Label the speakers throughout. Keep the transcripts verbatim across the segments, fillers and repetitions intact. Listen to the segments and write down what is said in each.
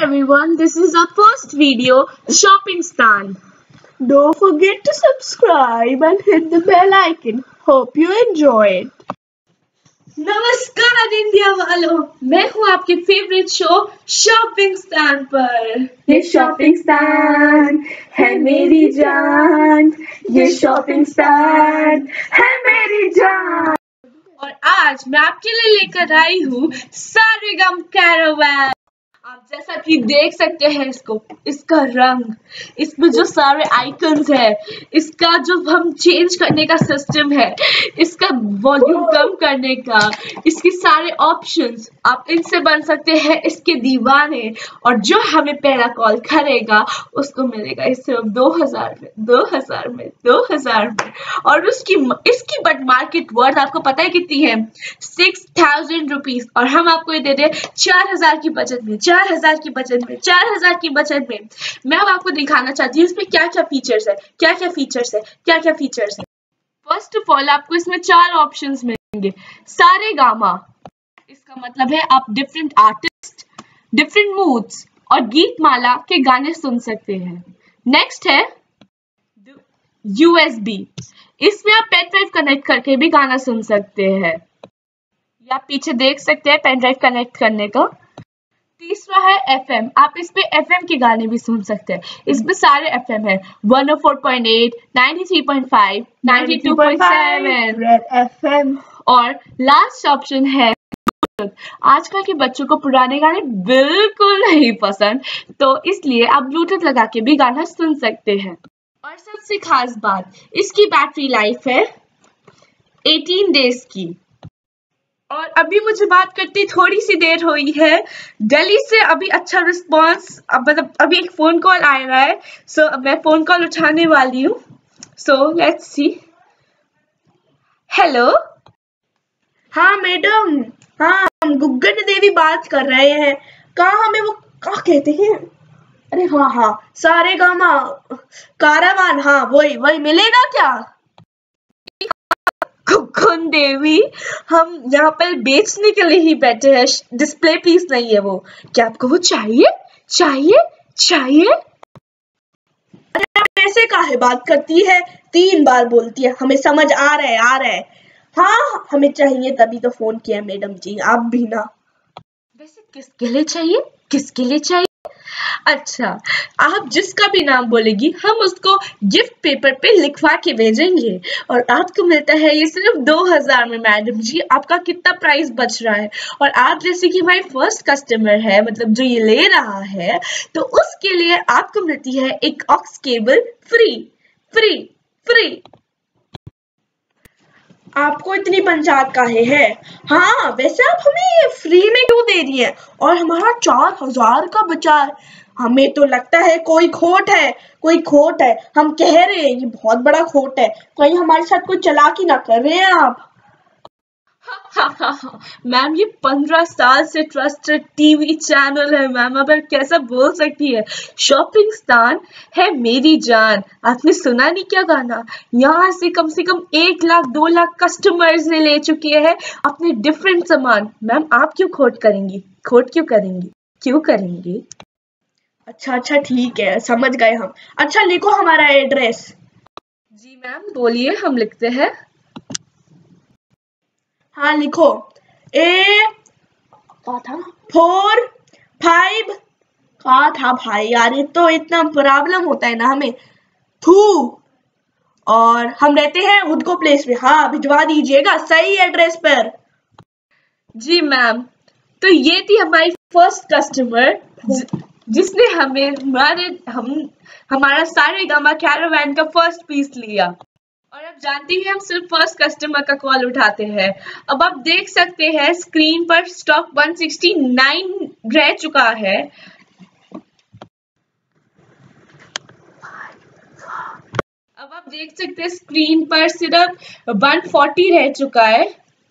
Speaker 1: everyone, this is our first video, Shopping Stand. Don't forget to subscribe and hit the bell icon. Hope you enjoy it. नमस्कार India वालों, मैं हूँ आपके favourite show shopping stand पर।
Speaker 2: ये shopping stand है मेरी जान, ये शॉपिंग स्टैंड है मेरी जान।
Speaker 1: और आज मैं आपके लिए लेकर आई हूँ सारेगाम कैरावैन। आप जैसा कि देख सकते हैं इसको, इसका रंग, इसमें जो सारे आइकन्स है, इसका जो हम चेंज करने का सिस्टम है, इसका वॉल्यूम कम करने का, इसके सारे ऑप्शंस, आप इनसे बन सकते हैं इसके दीवाने। और जो हमें पहला कॉल करेगा उसको मिलेगा इस सिर्फ दो हजार में, दो हजार में, दो हजार में। और उसकी इसकी बट मार्केट वर्थ आपको पता है कितनी है? Six thousand rupees. और हम आपको ये दे दे चार हजार की बचत में, चार हजार की बचत में, चार हजार की बचत में। मैं अब आपको दिखाना चाहती हूँ इसमें क्या क्या फीचर्स है, क्या क्या फीचर्स है, क्या क्या फीचर्स है। फर्स्ट ऑफ ऑल आपको इसमें चार ऑप्शंस मिलेंगे। सारे गामा, इसका मतलब है आप डिफरेंट आर्टिस्ट, डिफरेंट मूड्स और गीत माला के गाने सुन सकते हैं। नेक्स्ट है यूएसबी, इसमें आप पेन ड्राइव कनेक्ट करके भी गाना सुन सकते हैं। या आप पीछे देख सकते हैं पेन ड्राइव कनेक्ट करने का। तीसरा है एफएम, आप इस पे एफएम के गाने भी सुन सकते हैं। इसमें सारे एफएम है, one o four point eight, ninety three point five, ninety two point seven
Speaker 2: Red FM.
Speaker 1: और लास्ट ऑप्शन है आजकल के बच्चों को पुराने गाने बिल्कुल नहीं पसंद, तो इसलिए आप ब्लूटूथ लगा के भी गाना सुन सकते हैं। और सबसे खास बात, इसकी बैटरी लाइफ है एटीन डेज की। और अभी मुझे बात करती थोड़ी सी देर हुई है, दिल्ली से अभी अच्छा रिस्पांस, अब मतलब अभी एक फोन कॉल आ रहा है, सो so, मैं फोन कॉल उठाने वाली हूँ। So let's see. हेलो।
Speaker 2: हाँ मैडम, हाँ हम गुग्गन देवी बात कर रहे हैं। कहाँ हमें वो क्या कहते हैं? अरे हाँ हाँ सारे गामा कारावान, हाँ वही वही मिलेगा क्या?
Speaker 1: गुग्गन देवी, हम यहाँ पर बेचने के लिए ही बैठे हैं, डिस्प्ले पीस नहीं है वो। क्या आपको वो चाहिए? चाहिए? चाहिए?
Speaker 2: अरे ऐसे काहे बात करती है, तीन बार बोलती है, हमें समझ आ रहा है आ रहा है। हाँ हमें चाहिए, तभी तो फोन किया मैडम जी, आप भी ना।
Speaker 1: वैसे किसके लिए चाहिए, किसके लिए चाहिए? अच्छा, आप जिसका भी नाम बोलेगी हम उसको गिफ्ट पेपर पे लिखवा के भेजेंगे। और आपको मिलता है ये सिर्फ दो हजार में। मैडम जी आपका कितना प्राइस बच रहा है? और आप जैसे कि हमारे फर्स्ट कस्टमर है, मतलब जो ये ले रहा है, तो उसके लिए आपको मिलती है एक aux cable free free free.
Speaker 2: आपको इतनी पंचायत काहे है? हाँ वैसे आप हमें ये फ्री में क्यों दे रही है? और हमारा चार हजार का बचा है। हमें तो लगता है कोई खोट है, कोई खोट है। हम कह रहे हैं ये बहुत बड़ा खोट है, कहीं हमारे साथ कोई चालाकी ना कर रहे हैं आप।
Speaker 1: मैम ये पंद्रह साल से ट्रस्टेड टीवी चैनल है मैम, अब कैसा बोल सकती है? शॉपिंग स्टैंड है मेरी जान। आपने सुना नहीं क्या गाना? यहाँ से कम से कम एक लाख दो लाख कस्टमर्स ने ले चुके हैं अपने डिफरेंट सामान। मैम आप क्यों खोट करेंगी? खोट क्यों करेंगी? क्यों करेंगी?
Speaker 2: अच्छा अच्छा ठीक है, समझ गए हम। अच्छा लिखो हमारा एड्रेस।
Speaker 1: जी मैम बोलिए, हम लिखते हैं।
Speaker 2: हाँ लिखो। ए क्या था? फोर फाइव क्या था भाई यार, ये तो इतना प्रॉब्लम होता है ना हमें। थू। और हम रहते हैं हुडको प्लेस में। हाँ भिजवा दीजिएगा सही एड्रेस पर।
Speaker 1: जी मैम, तो ये थी हमारी फर्स्ट कस्टमर जिसने हमें हमारे हम हमारा सारे गामा कैरावैन का फर्स्ट पीस लिया। और अब जानती हैं हम सिर्फ फर्स्ट कस्टमर का कॉल उठाते हैं। अब आप देख सकते हैं स्क्रीन पर स्टॉक वन सिक्सटी नाइन रह चुका है। अब आप देख सकते हैं स्क्रीन पर सिर्फ वन फोर्टी रह चुका है।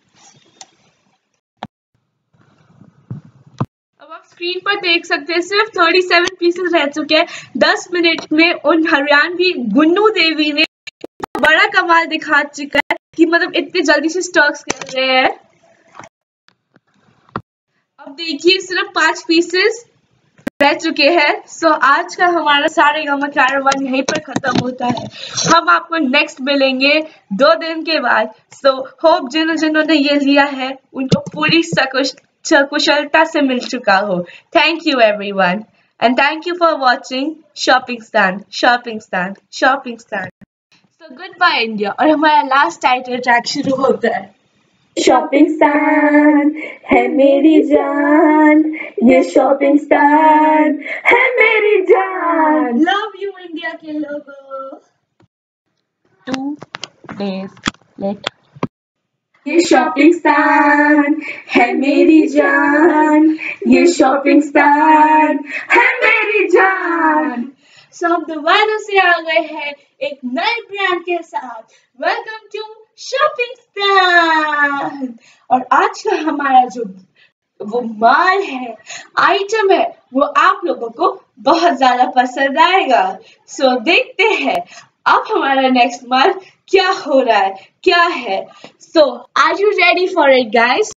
Speaker 1: अब आप स्क्रीन पर देख सकते हैं सिर्फ थर्टी सेवन पीसेस रह चुके हैं। दस मिनट में उन हरियाणवी गुन्नू देवी ने बड़ा कमाल दिखा चुका है कि मतलब इतने जल्दी से स्टॉक्स कर रहे हैं। अब देखिए सिर्फ पांच पीसेस रह चुके हैं। सो so, आज का हमारा सारे गामा कारवां यहीं पर खत्म होता है। हम आपको नेक्स्ट मिलेंगे दो दिन के बाद। सो so, होप जिन जिन्होंने ये लिया है उनको पूरी सकुशलता से मिल चुका हो। Thank you everyone and thank you for watching shopping stand shopping stand shopping stand. So good bye India. और हमारा लास्ट टाइटल ट्रैक शुरू होता है।
Speaker 2: शॉपिंग स्टैंड है मेरी जान, ये शॉपिंग स्टैंड है मेरी जान।
Speaker 1: लव यू इंडिया के लोगों। Two days late.
Speaker 2: ये शॉपिंग स्टैंड है मेरी जान, ये शॉपिंग स्टैंड है मेरी जान।
Speaker 1: सो हम दोबारा से आ गए हैं एक नए ब्रांड के साथ। Welcome to shopping stand. और आज का हमारा जो वो माल है, आइटम है, वो आप लोगों को बहुत ज्यादा पसंद आएगा। सो so, देखते हैं अब हमारा नेक्स्ट माल क्या हो रहा है, क्या है। So are you ready for it guys?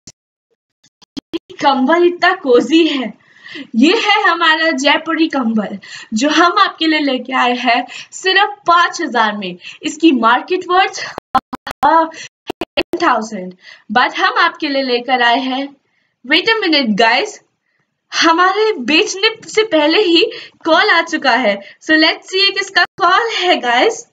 Speaker 1: कंबल इतना कोजी है। ये है हमारा जयपुरी कंबल जो हम आपके लिए लेके आए हैं सिर्फ पांच हजार में। इसकी market worth ten thousand, but हम आपके लिए लेकर आए हैं। वेट अ मिनट गाइस, हमारे बेचने से पहले ही कॉल आ चुका है। सो लेट्स सी किसका कॉल है गाइस।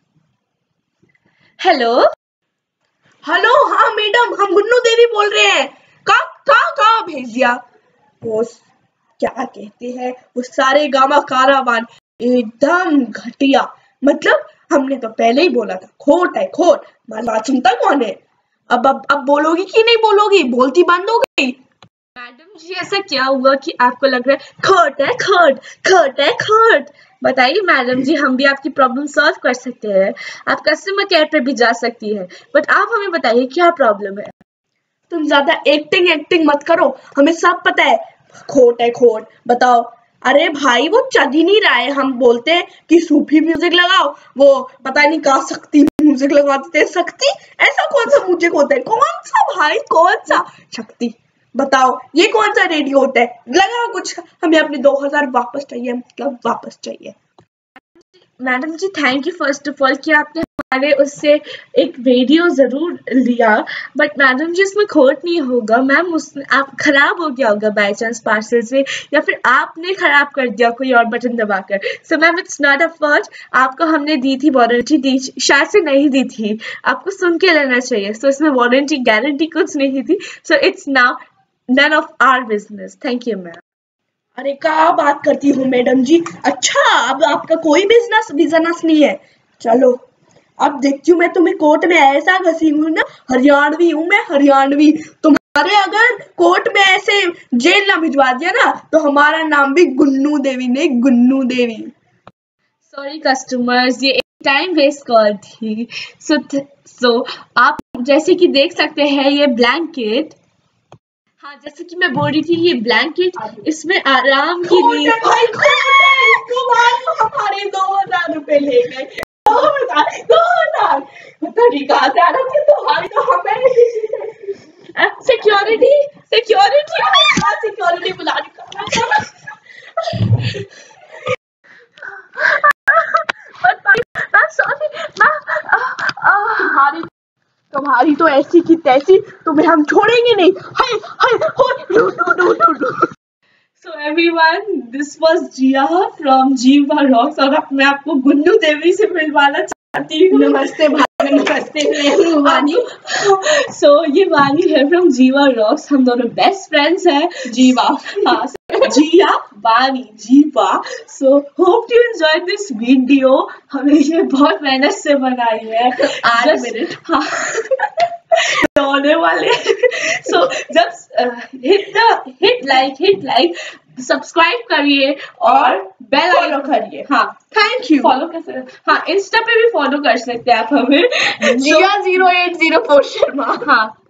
Speaker 1: हेलो
Speaker 2: हेलो, हाँ मैडम, हम गुन्नू देवी बोल रहे हैं। कहाँ कहाँ कहाँ भेज दिया? वो क्या कहते हैं, वो सारे गामा कारवान एकदम घटिया। मतलब हमने तो पहले ही बोला था खोट है खोट। माला चिंता कौन है? अब अब अब बोलोगी कि नहीं बोलोगी? बोलती बंद हो गई।
Speaker 1: मैडम जी, ऐसा क्या हुआ कि आपको लग रहा है खोट है खोट खोट है खोट? बताइए मैडम जी, हम भी आपकी प्रॉब्लम सॉल्व कर सकते हैं। आप कस्टमर केयर पे भी जा सकती है, बट आप हमें बताइए क्या प्रॉब्लम है।
Speaker 2: तुम ज्यादा एक्टिंग एक्टिंग मत करो, हमें सब पता है खोट है खोट। बताओ। अरे भाई, वो चल ही नहीं रहा है। हम बोलते हैं कि सूफी म्यूजिक लगाओ, वो पता नहीं कहा शक्ति म्यूजिक लगवाते थे। शक्ति? ऐसा कौन सा म्यूजिक होता है? कौन सा भाई, कौन सा शक्ति? बताओ, ये कौन सा रेडियो होता है? लगाओ कुछ। हमें अपने दो हजार वापस चाहिए, मतलब वापस चाहिए।
Speaker 1: Madam ji thank you first of all कि आपने हमारे उससे एक रेडियो जरूर लिया, बट मैडम जी उसमें खोट नहीं होगा मैम। उसमें आप खराब हो गया होगा बाय चांस पार्सल से, या फिर आपने खराब कर दिया कोई और बटन दबाकर। So ma'am it's not a fault. आपको हमने दी थी वारंटी, दी शायद से नहीं दी थी, आपको सुन के लेना चाहिए। सो so, इसमें वारंटी गारंटी कुछ नहीं थी। So it's now none of our business. Thank you ma'am.
Speaker 2: अरे क्या बात करती हूँ मैडम जी? अच्छा, अब आपका कोई बिजनेस बिजनेस नहीं है? चलो अब देखती हूँ मैं तुम्हें कोर्ट में ऐसा घसी हूँ ना। हरियाणवी हूँ मैं, हरियाणवी। तुम्हारे अगर कोर्ट में ऐसे जेल ना भिजवा दिया ना, तो हमारा नाम भी गुन्नू देवी नहीं, गुन्नू देवी।
Speaker 1: सॉरी कस्टमर्स, ये एक टाइम वेस्ट कॉल थी। सो so, सो so, आप जैसे कि देख सकते हैं ये ब्लैंकेट, हाँ जैसे कि मैं बोल रही थी, ये ब्लैंकेट, इसमें आराम की नींद।
Speaker 2: भाई हमारे दो हजार रुपए ले गए। दो हजार दो हजार कहाँ से आ रहा थी तुम्हारी? तो हमें
Speaker 1: सिक्योरिटी सिक्योरिटी
Speaker 2: सिक्योरिटी बुला तुम्हारी तुम्हारी तो ऐसी की तैसी, तुम्हें हम छोड़ेंगे नहीं। हाय हाय हो डू डू डू डू।
Speaker 1: So everyone, this was Jiya from Jiya Rocks, और अब मैं आपको गुन्नू देवी से मिलवाना चाहती हूँ।
Speaker 2: नमस्ते भाई, नमस्ते वानी।
Speaker 1: So ये वानी है from Jiya Rocks, हम दोनों बेस्ट फ्रेंड्स हैं।
Speaker 2: जीवा,
Speaker 1: हाँ जिया वानी जीवा। So hope you enjoyed this video। हमने ये बहुत मेहनत से बनाई है।
Speaker 2: आठ मिनट
Speaker 1: हाँ होने वाले। सो जब hit the hit like hit like subscribe करिए और बेल
Speaker 2: फॉलो करिए।
Speaker 1: हाँ
Speaker 2: थैंक यू।
Speaker 1: फॉलो कर सकते, हाँ इंस्टा पे भी फॉलो कर सकते हैं आप हमें।
Speaker 2: Jiya zero eight zero four Sharma.
Speaker 1: हाँ